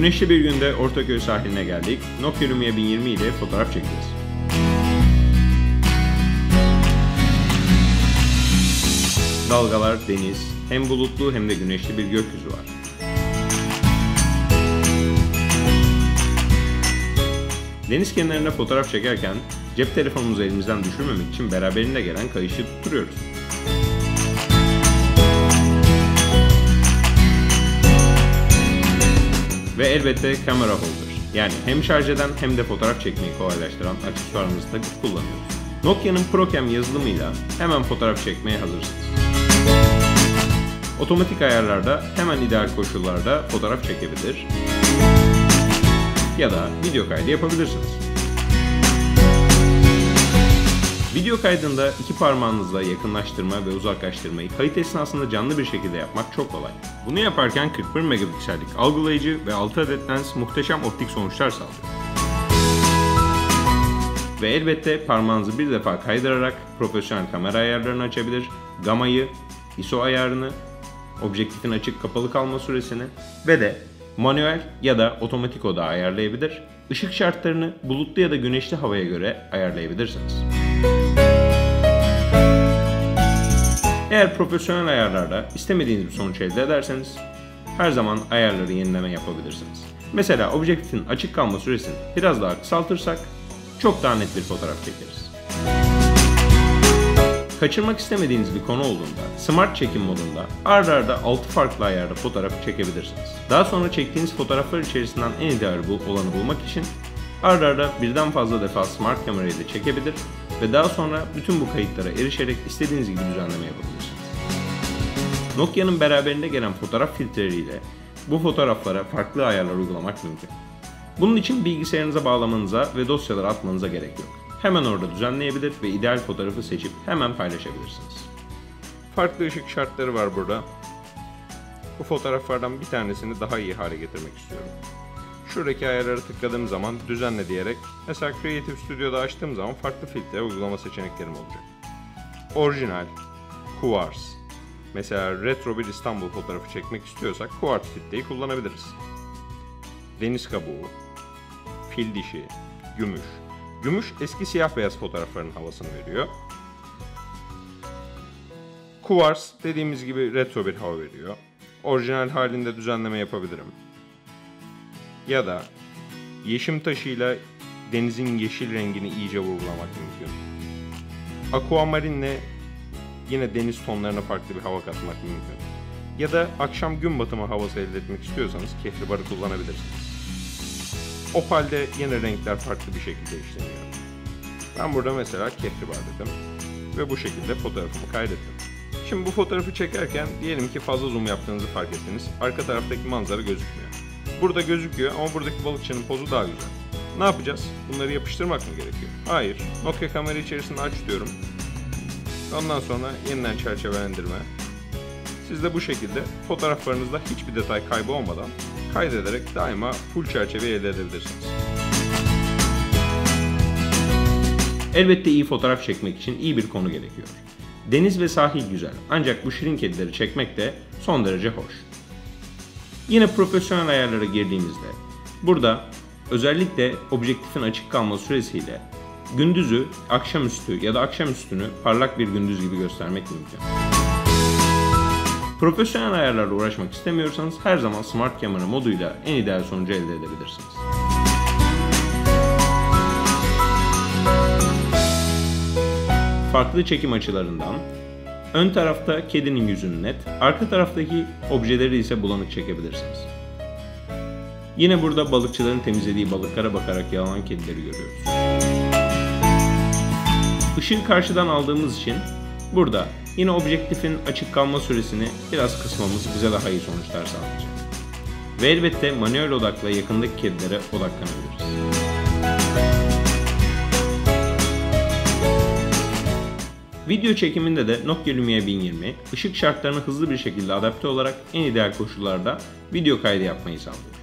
Güneşli bir günde Ortaköy sahiline geldik. Nokia Lumia 1020 ile fotoğraf çekeceğiz. Dalgalar, deniz, hem bulutlu hem de güneşli bir gökyüzü var. Deniz kenarında fotoğraf çekerken cep telefonumuzu elimizden düşürmemek için beraberinde gelen kayışı tutturuyoruz. Ve elbette kamera holder. Yani hem şarj eden hem de fotoğraf çekmeyi kolaylaştıran aksesuarımızı takıp kullanıyoruz. Nokia'nın ProCam yazılımıyla hemen fotoğraf çekmeye hazırsınız. Otomatik ayarlarda hemen ideal koşullarda fotoğraf çekebilir ya da video kaydı yapabilirsiniz. Video kaydında iki parmağınızla yakınlaştırma ve uzaklaştırmayı kayıt esnasında canlı bir şekilde yapmak çok kolay. Bunu yaparken 41 megapiksellik algılayıcı ve 6 adet lens muhteşem optik sonuçlar sağlıyor. Ve elbette parmağınızı bir defa kaydırarak profesyonel kamera ayarlarını açabilir, gamayı, ISO ayarını, objektifin açık kapalı kalma süresini ve de manuel ya da otomatik oda ayarlayabilir, ışık şartlarını bulutlu ya da güneşli havaya göre ayarlayabilirsiniz. Eğer profesyonel ayarlarda istemediğiniz bir sonuç elde ederseniz her zaman ayarları yenileme yapabilirsiniz. Mesela objektifin açık kalma süresini biraz daha kısaltırsak çok daha net bir fotoğraf çekeriz. Kaçırmak istemediğiniz bir konu olduğunda Smart çekim modunda ard arda 6 farklı ayarda fotoğraf çekebilirsiniz. Daha sonra çektiğiniz fotoğraflar içerisinden en ideal olanı bulmak için ard arda birden fazla defa Smart kamerayı da çekebilir ve daha sonra bütün bu kayıtlara erişerek istediğiniz gibi düzenleme yapabilirsiniz. Nokia'nın beraberinde gelen fotoğraf filtreleriyle bu fotoğraflara farklı ayarlar uygulamak mümkün. Bunun için bilgisayarınıza bağlamanıza ve dosyaları atmanıza gerek yok. Hemen orada düzenleyebilir ve ideal fotoğrafı seçip hemen paylaşabilirsiniz. Farklı ışık şartları var burada. Bu fotoğraflardan bir tanesini daha iyi hale getirmek istiyorum. Şuradaki ayarları tıkladığım zaman düzenle diyerek mesela Creative Studio'da açtığım zaman farklı filtre uygulama seçeneklerim olacak. Orijinal, Quartz, mesela retro bir İstanbul fotoğrafı çekmek istiyorsak Quartz filtreyi kullanabiliriz. Deniz kabuğu, fil dişi, gümüş. Gümüş eski siyah beyaz fotoğrafların havasını veriyor. Quartz dediğimiz gibi retro bir hava veriyor. Orijinal halinde düzenleme yapabilirim. Ya da yeşim taşıyla denizin yeşil rengini iyice vurgulamak mümkün. Aquamarinle yine deniz tonlarına farklı bir hava katmak mümkün. Ya da akşam gün batımı havası elde etmek istiyorsanız kehribarı kullanabilirsiniz. Opal'de yine renkler farklı bir şekilde işleniyor. Ben burada mesela kehribar dedim ve bu şekilde fotoğrafımı kaydettim. Şimdi bu fotoğrafı çekerken diyelim ki fazla zoom yaptığınızı fark ettiniz. Arka taraftaki manzara gözükmüyor. Burada gözüküyor ama buradaki balıkçının pozu daha güzel. Ne yapacağız? Bunları yapıştırmak mı gerekiyor? Hayır. Nokia kamera içerisinde aç diyorum. Ondan sonra yeniden çerçevelendirme. Siz de bu şekilde fotoğraflarınızda hiçbir detay kaybı olmadan kaydederek daima full çerçeve elde edebilirsiniz. Elbette iyi fotoğraf çekmek için iyi bir konu gerekiyor. Deniz ve sahil güzel ancak bu şirin kedileri çekmek de son derece hoş. Yine profesyonel ayarlara girdiğimizde burada özellikle objektifin açık kalma süresiyle gündüzü akşamüstü ya da akşamüstünü parlak bir gündüz gibi göstermek mümkün. Profesyonel ayarlarla uğraşmak istemiyorsanız her zaman Smart kamera moduyla en ideal sonucu elde edebilirsiniz. Farklı çekim açılarından ön tarafta kedinin yüzünü net, arka taraftaki objeleri ise bulanık çekebilirsiniz. Yine burada balıkçıların temizlediği balıklara bakarak yalanan kedileri görüyoruz. Işığı karşıdan aldığımız için burada yine objektifin açık kalma süresini biraz kısmamız bize daha iyi sonuçlar sağlayacak. Ve elbette manuel odakla yakındaki kedilere odaklanabiliriz. Video çekiminde de Nokia Lumia 1020 ışık şartlarına hızlı bir şekilde adapte olarak en ideal koşullarda video kaydı yapmayı sağlıyor.